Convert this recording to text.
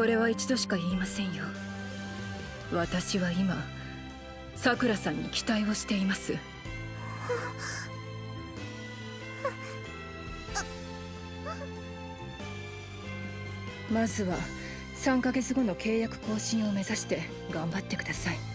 これは一度しか言いませんよ。私は今さくらさんに期待をしています。まずは3ヶ月後の契約更新を目指して頑張ってください。